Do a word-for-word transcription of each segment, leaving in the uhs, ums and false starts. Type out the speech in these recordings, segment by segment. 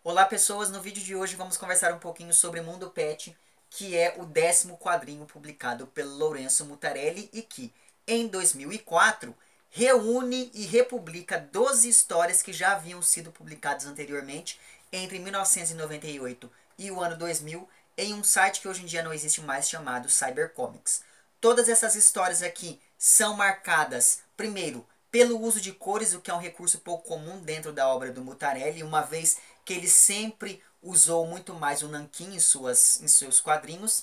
Olá pessoas, no vídeo de hoje vamos conversar um pouquinho sobre Mundo Pet, que é o décimo quadrinho publicado pelo Lourenço Mutarelli e que, em dois mil e quatro, reúne e republica doze histórias que já haviam sido publicadas anteriormente entre mil novecentos e noventa e oito e o ano dois mil em um site que hoje em dia não existe mais chamado Cybercomics. Todas essas histórias aqui são marcadas, primeiro, pelo uso de cores, o que é um recurso pouco comum dentro da obra do Mutarelli, uma vez que ele sempre usou muito mais o nanquim em, suas, em seus quadrinhos.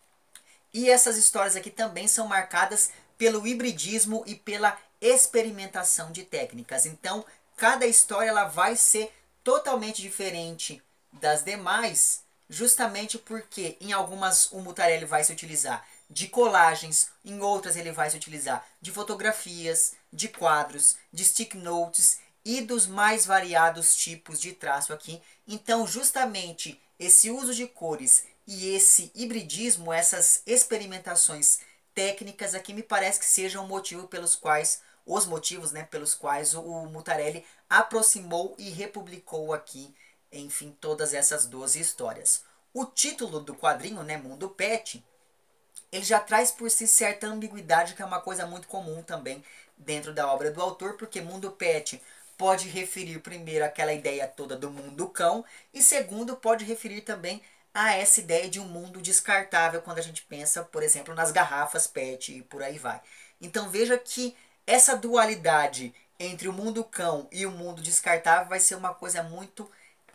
E essas histórias aqui também são marcadas pelo hibridismo e pela experimentação de técnicas. Então, cada história ela vai ser totalmente diferente das demais, justamente porque em algumas o Mutarelli vai se utilizar de colagens, em outras ele vai se utilizar de fotografias, de quadros, de stick notes e dos mais variados tipos de traço aqui. Então, justamente esse uso de cores e esse hibridismo, essas experimentações técnicas aqui me parece que sejam o motivo pelos quais, os motivos, né, pelos quais o, o Mutarelli aproximou e republicou aqui, enfim, todas essas doze histórias. O título do quadrinho, né, Mundo Pet, ele já traz por si certa ambiguidade, que é uma coisa muito comum também dentro da obra do autor, porque Mundo Pet pode referir primeiro aquela ideia toda do mundo cão, e segundo pode referir também a essa ideia de um mundo descartável, quando a gente pensa, por exemplo, nas garrafas pet e por aí vai. Então veja que essa dualidade entre o mundo cão e o mundo descartável vai ser uma coisa muito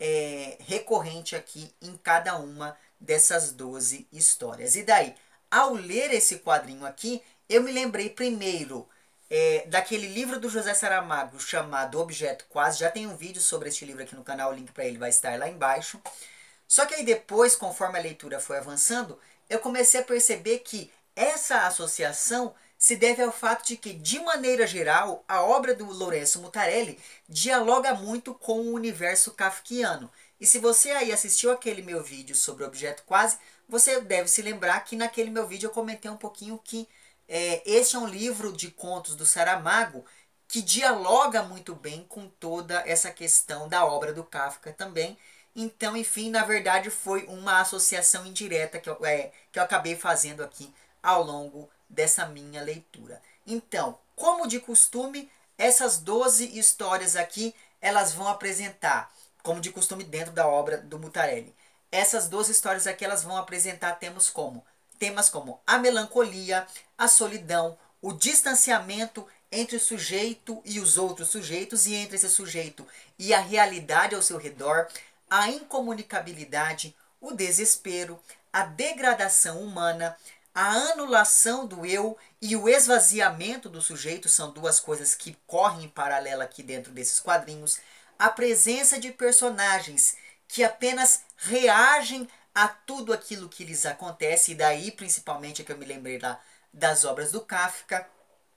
é, recorrente aqui em cada uma dessas doze histórias. E daí, ao ler esse quadrinho aqui, eu me lembrei primeiro é, daquele livro do José Saramago chamado Objeto Quase. Já tem um vídeo sobre este livro aqui no canal, o link para ele vai estar lá embaixo. Só que aí depois, conforme a leitura foi avançando, eu comecei a perceber que essa associação se deve ao fato de que, de maneira geral, a obra do Lourenço Mutarelli dialoga muito com o universo kafkiano. E se você aí assistiu aquele meu vídeo sobre Objeto Quase, você deve se lembrar que naquele meu vídeo eu comentei um pouquinho que é, este é um livro de contos do Saramago que dialoga muito bem com toda essa questão da obra do Kafka também. Então, enfim, na verdade foi uma associação indireta que eu, é, que eu acabei fazendo aqui ao longo dessa minha leitura. Então, como de costume, essas doze histórias aqui, elas vão apresentar, como de costume dentro da obra do Mutarelli, essas doze histórias aqui elas vão apresentar temas como, temas como a melancolia, a solidão, o distanciamento entre o sujeito e os outros sujeitos e entre esse sujeito e a realidade ao seu redor, a incomunicabilidade, o desespero, a degradação humana, a anulação do eu e o esvaziamento do sujeito são duas coisas que correm em paralelo aqui dentro desses quadrinhos. A presença de personagens que apenas reagem a tudo aquilo que lhes acontece, e daí principalmente é que eu me lembrei lá das obras do Kafka.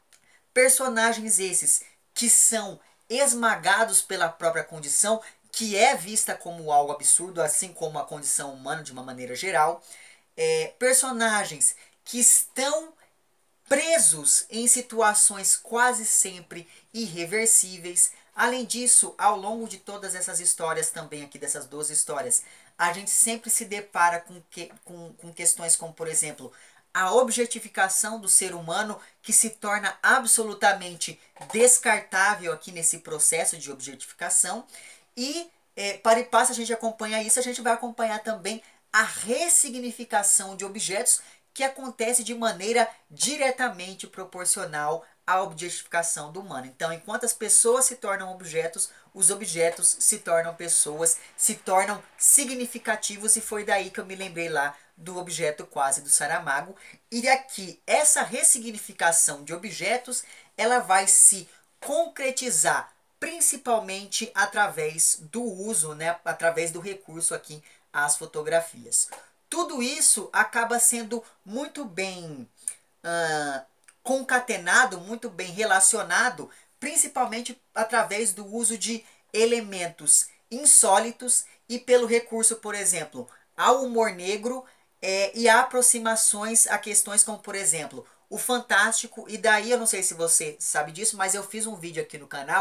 Personagens esses que são esmagados pela própria condição, que é vista como algo absurdo, assim como a condição humana de uma maneira geral. É, personagens que estão presos em situações quase sempre irreversíveis. Além disso, ao longo de todas essas histórias também, aqui dessas doze histórias, a gente sempre se depara com, que, com, com questões como, por exemplo, a objetificação do ser humano, que se torna absolutamente descartável aqui nesse processo de objetificação. E é, para e passo a gente acompanha isso, a gente vai acompanhar também a ressignificação de objetos, que acontece de maneira diretamente proporcional à objetificação do humano. Então, enquanto as pessoas se tornam objetos, os objetos se tornam pessoas, se tornam significativos, e foi daí que eu me lembrei lá do Objeto Quase do Saramago. E aqui, essa ressignificação de objetos, ela vai se concretizar principalmente através do uso, né, através do recurso aqui às fotografias. Tudo isso acaba sendo muito bem uh, concatenado, muito bem relacionado, principalmente através do uso de elementos insólitos e pelo recurso, por exemplo, ao humor negro é, e a aproximações a questões como, por exemplo, o fantástico. E daí, eu não sei se você sabe disso, mas eu fiz um vídeo aqui no canal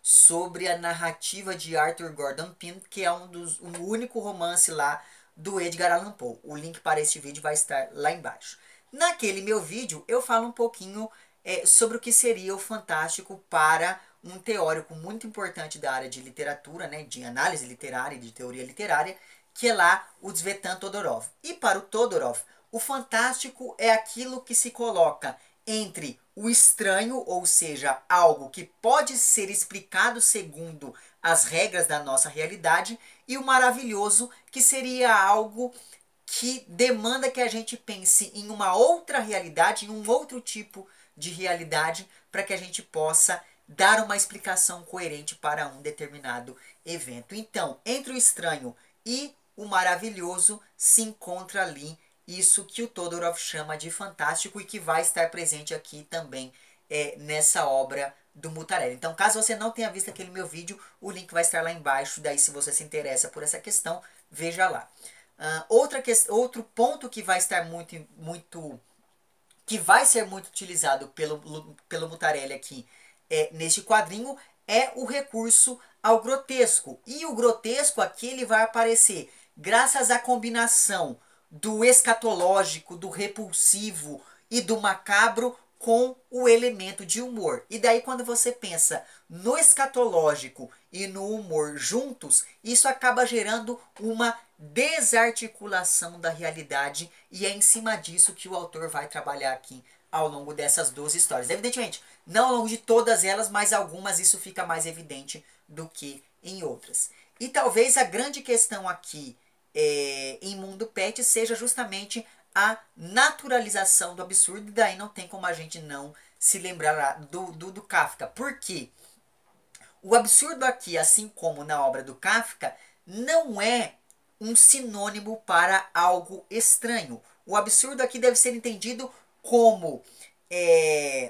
sobre a narrativa de Arthur Gordon Pym, que é um dos um único romance lá do Edgar Allan Poe. O link para este vídeo vai estar lá embaixo. Naquele meu vídeo eu falo um pouquinho é, sobre o que seria o fantástico para um teórico muito importante da área de literatura, né, de análise literária e de teoria literária, que é lá o Tzvetan Todorov. E para o Todorov, o fantástico é aquilo que se coloca entre o estranho, ou seja, algo que pode ser explicado segundo as regras da nossa realidade, e o maravilhoso, que seria algo que demanda que a gente pense em uma outra realidade, em um outro tipo de realidade, para que a gente possa dar uma explicação coerente para um determinado evento. Então, entre o estranho e o maravilhoso se encontra ali isso que o Todorov chama de fantástico e que vai estar presente aqui também é, nessa obra do Mutarelli. Então, caso você não tenha visto aquele meu vídeo, o link vai estar lá embaixo. Daí, se você se interessa por essa questão, veja lá. Uh, outra que, outro ponto que vai estar muito, muito, que vai ser muito utilizado pelo, pelo Mutarelli aqui é, neste quadrinho é o recurso ao grotesco. E o grotesco aqui ele vai aparecer graças à combinação do escatológico, do repulsivo e do macabro com o elemento de humor. E daí quando você pensa no escatológico e no humor juntos, isso acaba gerando uma desarticulação da realidade, e é em cima disso que o autor vai trabalhar aqui ao longo dessas doze histórias. Evidentemente, não ao longo de todas elas, mas algumas isso fica mais evidente do que em outras. E talvez a grande questão aqui é, em Mundo Pet seja justamente a naturalização do absurdo, e daí não tem como a gente não se lembrar do, do, do Kafka. Por quê? O absurdo aqui, assim como na obra do Kafka, não é um sinônimo para algo estranho. O absurdo aqui deve ser entendido como é,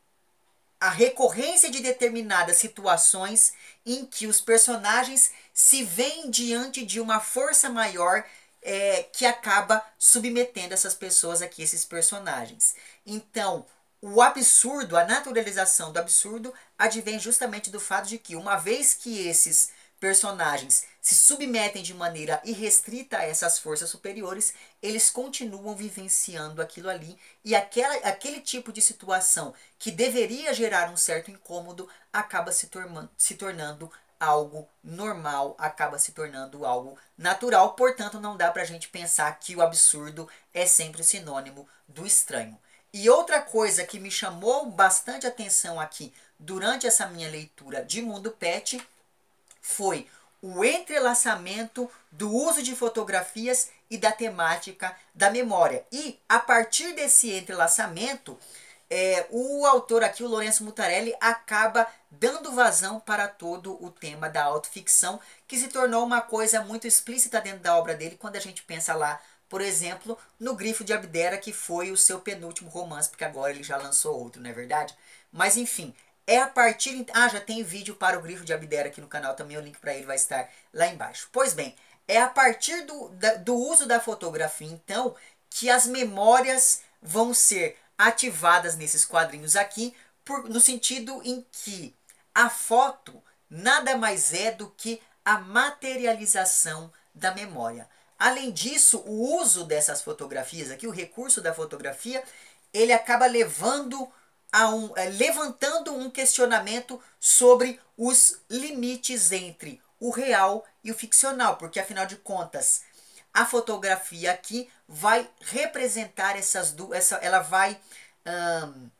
a recorrência de determinadas situações em que os personagens se veem diante de uma força maior é, que acaba submetendo essas pessoas aqui, esses personagens. Então, o absurdo, a naturalização do absurdo, advém justamente do fato de que, uma vez que esses personagens se submetem de maneira irrestrita a essas forças superiores, eles continuam vivenciando aquilo ali, e aquela, aquele tipo de situação que deveria gerar um certo incômodo acaba se, tornando, se tornando algo normal, acaba se tornando algo natural. Portanto, não dá pra gente pensar que o absurdo é sempre sinônimo do estranho. E outra coisa que me chamou bastante atenção aqui durante essa minha leitura de Mundo Pet foi o entrelaçamento do uso de fotografias e da temática da memória. E a partir desse entrelaçamento, é, o autor aqui, o Lourenço Mutarelli, acaba dando vazão para todo o tema da autoficção, que se tornou uma coisa muito explícita dentro da obra dele, quando a gente pensa lá, por exemplo, no Grifo de Abdera, que foi o seu penúltimo romance, porque agora ele já lançou outro, não é verdade? Mas enfim, é a partir... Ah, já tem vídeo para o Grifo de Abdera aqui no canal também, o link para ele vai estar lá embaixo. Pois bem, é a partir do, da, do uso da fotografia, então, que as memórias vão ser ativadas nesses quadrinhos aqui, por, no sentido em que a foto nada mais é do que a materialização da memória. Além disso, o uso dessas fotografias aqui, o recurso da fotografia, ele acaba levando a um, é, levantando um questionamento sobre os limites entre o real e o ficcional, porque afinal de contas, a fotografia aqui vai representar essas duas, essa, ela vai hum,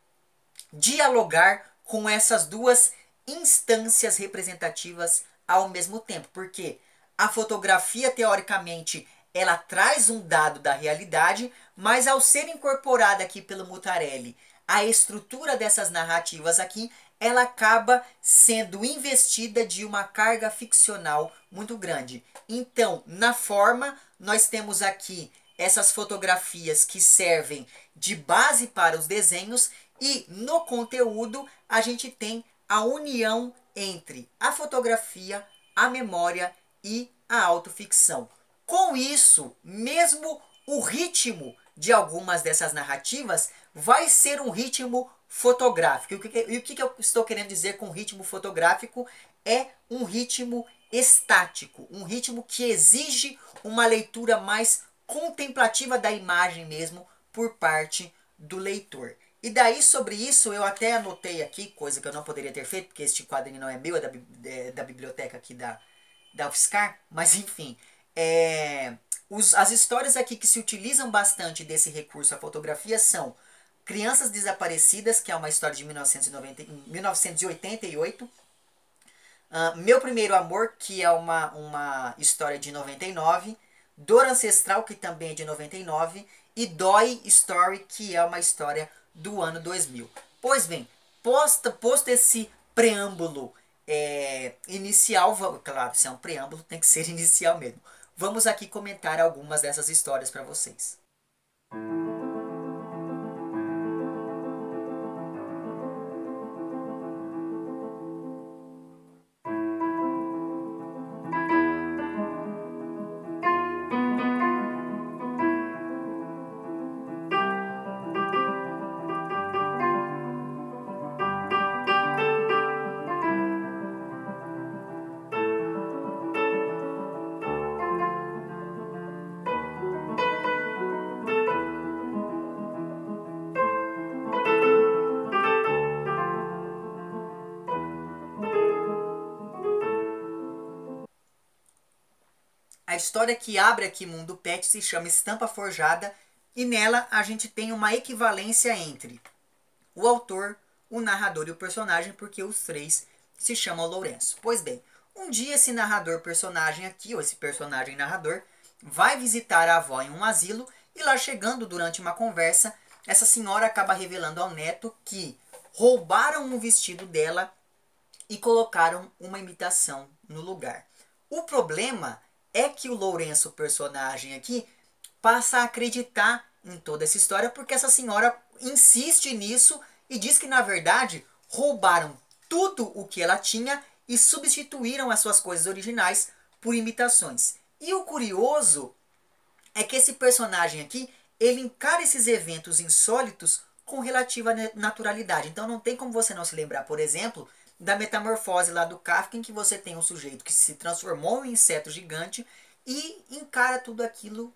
dialogar com essas duas instâncias representativas ao mesmo tempo, porque a fotografia, teoricamente, ela traz um dado da realidade, mas ao ser incorporada aqui pelo Mutarelli, a estrutura dessas narrativas aqui, ela acaba sendo investida de uma carga ficcional muito grande. Então, na forma, nós temos aqui essas fotografias que servem de base para os desenhos, e no conteúdo a gente tem a união entre a fotografia, a memória e a autoficção. Com isso, mesmo o ritmo de algumas dessas narrativas vai ser um ritmo fotográfico. E o que, e o que eu estou querendo dizer com ritmo fotográfico? É um ritmo estático, um ritmo que exige uma leitura mais contemplativa da imagem mesmo por parte do leitor. E daí sobre isso eu até anotei aqui, coisa que eu não poderia ter feito, porque este quadrinho não é meu, é da, é da biblioteca aqui da, da UFSCar, mas enfim, é, os, as histórias aqui que se utilizam bastante desse recurso à fotografia são Crianças Desaparecidas, que é uma história de mil novecentos e noventa, mil novecentos e oitenta e oito, uh, Meu Primeiro Amor, que é uma, uma história de noventa e nove, Dor Ancestral, que também é de noventa e nove, e Dói Story, que é uma história do ano dois mil. Pois bem, posto, posto esse preâmbulo é, inicial, claro, se é um preâmbulo, tem que ser inicial mesmo. Vamos aqui comentar algumas dessas histórias para vocês. A história que abre aqui Mundo Pet se chama Estampa Forjada e nela a gente tem uma equivalência entre o autor, o narrador e o personagem, porque os três se chamam Lourenço. Pois bem, um dia esse narrador personagem aqui, ou esse personagem narrador, vai visitar a avó em um asilo e lá chegando durante uma conversa, essa senhora acaba revelando ao neto que roubaram um vestido dela e colocaram uma imitação no lugar. O problema é que o Lourenço, personagem aqui, passa a acreditar em toda essa história porque essa senhora insiste nisso e diz que na verdade roubaram tudo o que ela tinha e substituíram as suas coisas originais por imitações. E o curioso é que esse personagem aqui, ele encara esses eventos insólitos com relativa naturalidade. Então não tem como você não se lembrar, por exemplo, da metamorfose lá do Kafka, em que você tem um sujeito que se transformou em um inseto gigante e encara tudo aquilo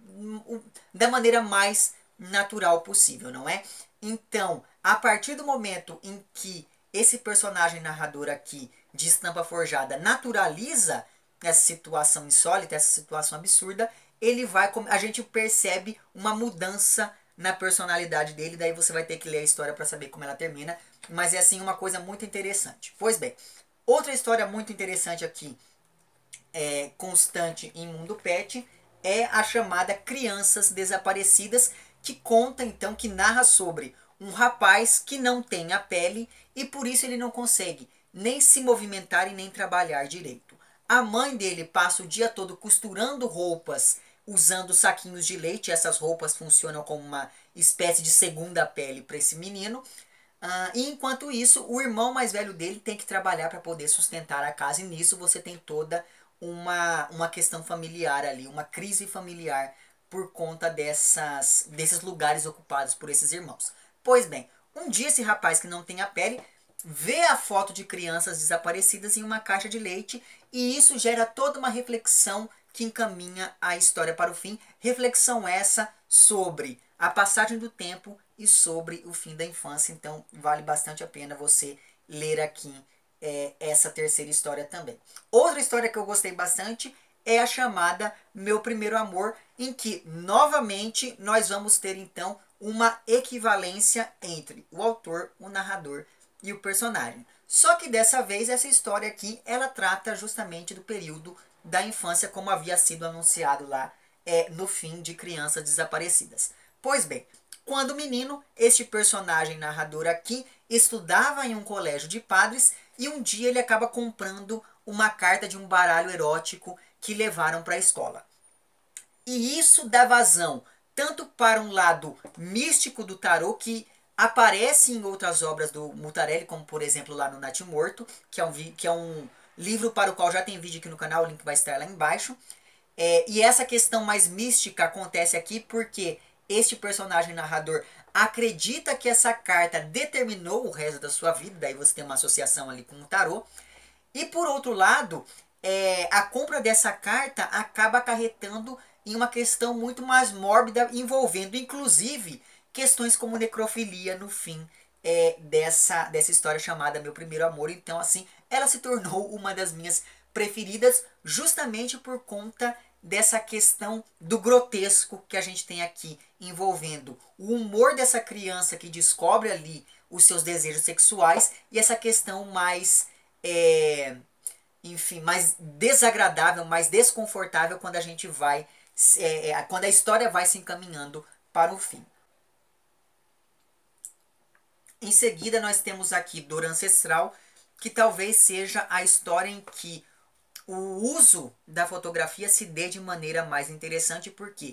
da maneira mais natural possível, não é? Então, a partir do momento em que esse personagem narrador aqui de Estampa Forjada naturaliza essa situação insólita, essa situação absurda, ele vai, a gente percebe uma mudança na personalidade dele, daí você vai ter que ler a história para saber como ela termina, mas é assim uma coisa muito interessante. Pois bem, outra história muito interessante aqui, é, constante em Mundo Pet, é a chamada Crianças Desaparecidas, que conta então, que narra sobre um rapaz que não tem a pele e por isso ele não consegue nem se movimentar e nem trabalhar direito. A mãe dele passa o dia todo costurando roupas usando saquinhos de leite. Essas roupas funcionam como uma espécie de segunda pele para esse menino. Uh, e enquanto isso, o irmão mais velho dele tem que trabalhar para poder sustentar a casa. E nisso você tem toda uma, uma questão familiar ali, uma crise familiar por conta dessas, desses lugares ocupados por esses irmãos. Pois bem, um dia esse rapaz que não tem a pele vê a foto de crianças desaparecidas em uma caixa de leite e isso gera toda uma reflexão que encaminha a história para o fim. Reflexão essa sobre a passagem do tempo e sobre o fim da infância. Então vale bastante a pena você ler aqui é, essa terceira história também. Outra história que eu gostei bastante é a chamada Meu Primeiro Amor, em que novamente nós vamos ter então uma equivalência entre o autor, o narrador e o personagem. Só que dessa vez essa história aqui, ela trata justamente do período da infância, como havia sido anunciado lá é, no fim de Crianças Desaparecidas. Pois bem, quando menino, este personagem narrador aqui estudava em um colégio de padres e um dia ele acaba comprando uma carta de um baralho erótico que levaram para a escola. E isso dá vazão tanto para um lado místico do tarô, que aparece em outras obras do Mutarelli, como por exemplo lá no Natimorto, que é um, que é um livro para o qual já tem vídeo aqui no canal, o link vai estar lá embaixo. É, e essa questão mais mística acontece aqui porque este personagem narrador acredita que essa carta determinou o resto da sua vida, daí você tem uma associação ali com o tarô. E por outro lado, é, a compra dessa carta acaba acarretando em uma questão muito mais mórbida, envolvendo inclusive questões como necrofilia no fim é, dessa, dessa história chamada Meu Primeiro Amor. Então assim, ela se tornou uma das minhas preferidas justamente por conta dessa questão do grotesco que a gente tem aqui, envolvendo o humor dessa criança que descobre ali os seus desejos sexuais e essa questão mais, é, enfim, mais desagradável, mais desconfortável quando a gente vai, é, quando a história vai se encaminhando para o fim. Em seguida nós temos aqui Dor Ancestral, que talvez seja a história em que o uso da fotografia se dê de maneira mais interessante, porque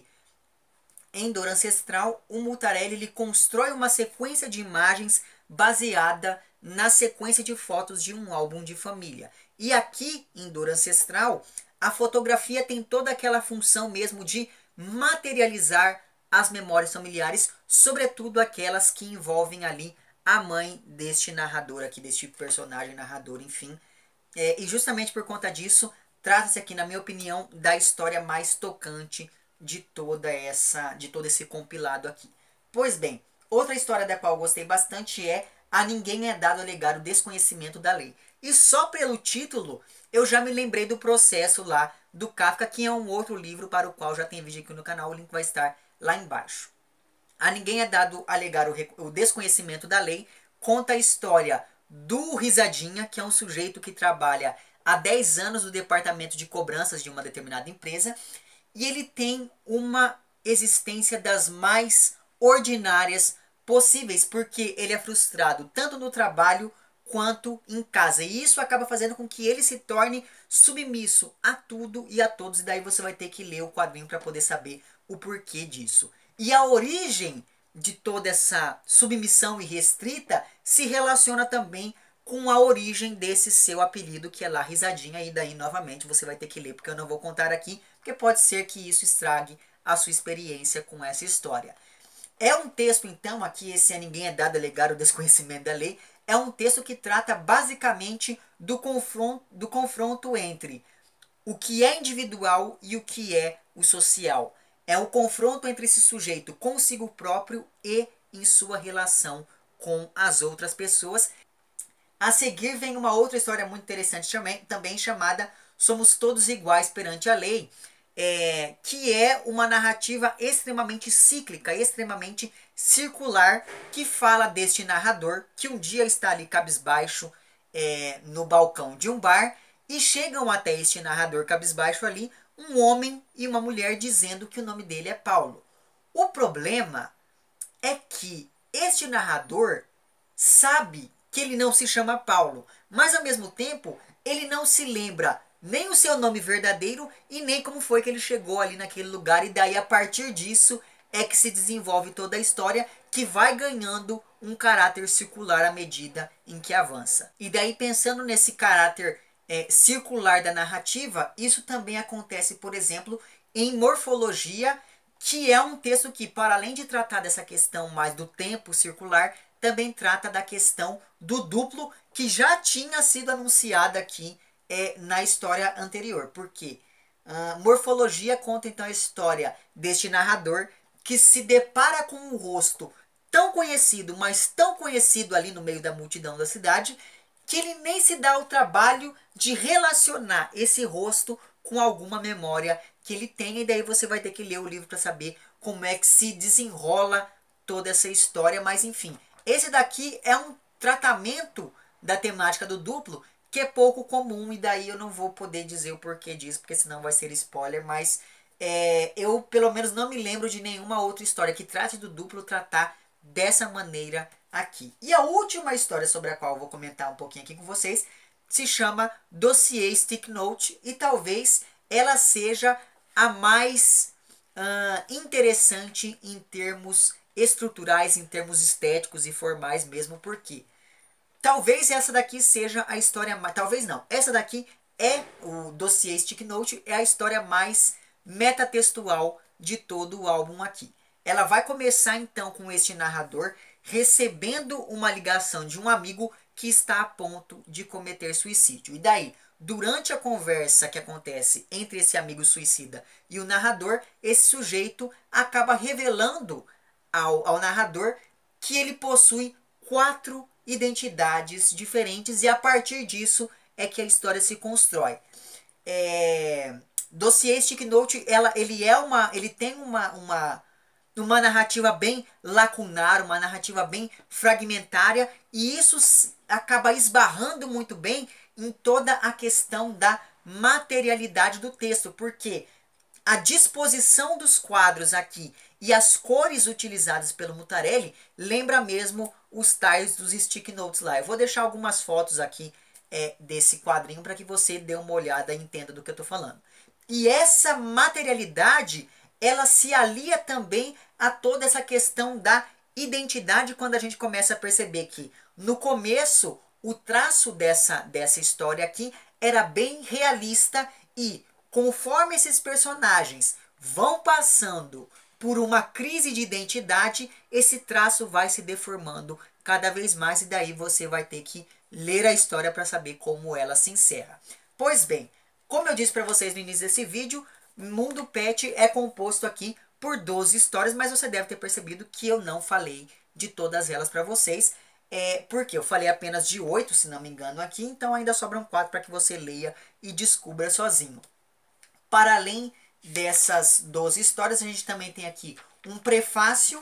em Dor Ancestral o Mutarelli ele constrói uma sequência de imagens baseada na sequência de fotos de um álbum de família. E aqui em Dor Ancestral a fotografia tem toda aquela função mesmo de materializar as memórias familiares, sobretudo aquelas que envolvem ali a mãe deste narrador aqui, deste personagem narrador, enfim. É, e justamente por conta disso, trata-se aqui, na minha opinião, da história mais tocante de toda essa, de todo esse compilado aqui. Pois bem, outra história da qual eu gostei bastante é A Ninguém é Dado Alegar o Desconhecimento da Lei. E só pelo título, eu já me lembrei do processo lá do Kafka, que é um outro livro para o qual já tem vídeo aqui no canal, o link vai estar lá embaixo. A Ninguém é Dado Alegar o Desconhecimento da Lei conta a história do Risadinha, que é um sujeito que trabalha há dez anos no departamento de cobranças de uma determinada empresa, e ele tem uma existência das mais ordinárias possíveis, porque ele é frustrado tanto no trabalho quanto em casa, e isso acaba fazendo com que ele se torne submisso a tudo e a todos, e daí você vai ter que ler o quadrinho para poder saber o porquê disso. E a origem de toda essa submissão irrestrita se relaciona também com a origem desse seu apelido, que é lá Risadinha, e daí novamente você vai ter que ler, porque eu não vou contar aqui, porque pode ser que isso estrague a sua experiência com essa história. É um texto, então, aqui, esse A Ninguém é Dado Alegar o Desconhecimento da Lei, é um texto que trata basicamente do confronto, do confronto entre o que é individual e o que é o social. É o confronto entre esse sujeito consigo próprio e em sua relação com as outras pessoas. A seguir vem uma outra história muito interessante também, também chamada Somos Todos Iguais Perante a Lei, é, que é uma narrativa extremamente cíclica, extremamente circular, que fala deste narrador que um dia está ali cabisbaixo é, no balcão de um bar, e chegam até este narrador cabisbaixo ali um homem e uma mulher dizendo que o nome dele é Paulo. O problema é que este narrador sabe que ele não se chama Paulo, mas ao mesmo tempo ele não se lembra nem o seu nome verdadeiro e nem como foi que ele chegou ali naquele lugar, e daí a partir disso é que se desenvolve toda a história, que vai ganhando um caráter circular à medida em que avança. E daí, pensando nesse caráter é, circular da narrativa, isso também acontece, por exemplo, em Morfologia, que é um texto que, para além de tratar dessa questão mais do tempo circular, também trata da questão do duplo, que já tinha sido anunciada aqui é, na história anterior. Porque uh, Morfologia conta então a história deste narrador que se depara com um rosto tão conhecido, mas tão conhecido ali no meio da multidão da cidade, que ele nem se dá o trabalho de relacionar esse rosto com alguma memória que ele tem, e daí você vai ter que ler o livro para saber como é que se desenrola toda essa história. Mas enfim, esse daqui é um tratamento da temática do duplo que é pouco comum, e daí eu não vou poder dizer o porquê disso, porque senão vai ser spoiler, mas é, eu pelo menos não me lembro de nenhuma outra história que trate do duplo tratar dessa maneira aqui. E a última história sobre a qual eu vou comentar um pouquinho aqui com vocês se chama Dossiê Stick Note, e talvez ela seja a mais uh, interessante em termos estruturais, em termos estéticos e formais mesmo, porque talvez essa daqui seja a história mais... Talvez não. Essa daqui é o Dossiê Stick Note, é a história mais metatextual de todo o álbum aqui. ela vai começar então com este narrador recebendo uma ligação de um amigo que está a ponto de cometer suicídio. E daí, durante a conversa que acontece entre esse amigo suicida e o narrador, esse sujeito acaba revelando ao, ao narrador que ele possui quatro identidades diferentes e a partir disso é que a história se constrói. É... Dossiê Stick Note, ela, ele, é uma, ele tem uma, uma, uma narrativa bem lacunar, uma narrativa bem fragmentária, e isso acaba esbarrando muito bem em toda a questão da materialidade do texto, porque a disposição dos quadros aqui e as cores utilizadas pelo Mutarelli lembra mesmo os tiles dos Stick Notes lá. Eu vou deixar algumas fotos aqui é, desse quadrinho para que você dê uma olhada e entenda do que eu estou falando. E essa materialidade, ela se alia também a toda essa questão da identidade quando a gente começa a perceber que no começo o traço dessa, dessa história aqui era bem realista e conforme esses personagens vão passando por uma crise de identidade, esse traço vai se deformando cada vez mais e daí você vai ter que ler a história para saber como ela se encerra. Pois bem, como eu disse para vocês no início desse vídeo, Mundo Pet é composto aqui por doze histórias, mas você deve ter percebido que eu não falei de todas elas para vocês, é, porque eu falei apenas de oito, se não me engano, aqui, então ainda sobram quatro para que você leia e descubra sozinho. Para além dessas doze histórias, a gente também tem aqui um prefácio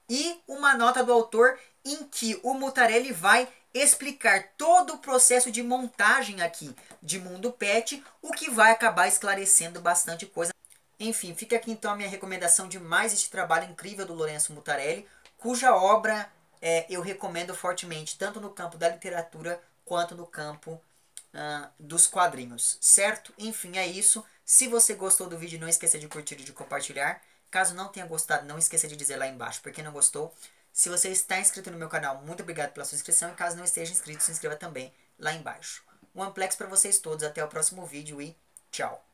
e uma nota do autor em que o Mutarelli vai explicar todo o processo de montagem aqui de Mundo Pet, o que vai acabar esclarecendo bastante coisa. Enfim, fica aqui então a minha recomendação de mais este trabalho incrível do Lourenço Mutarelli, cuja obra é, eu recomendo fortemente, tanto no campo da literatura quanto no campo uh, dos quadrinhos, certo? Enfim, é isso. Se você gostou do vídeo, não esqueça de curtir e de compartilhar. Caso não tenha gostado, não esqueça de dizer lá embaixo por que não gostou. Se você está inscrito no meu canal, muito obrigado pela sua inscrição. E caso não esteja inscrito, se inscreva também lá embaixo. Um amplex para vocês todos. Até o próximo vídeo e tchau.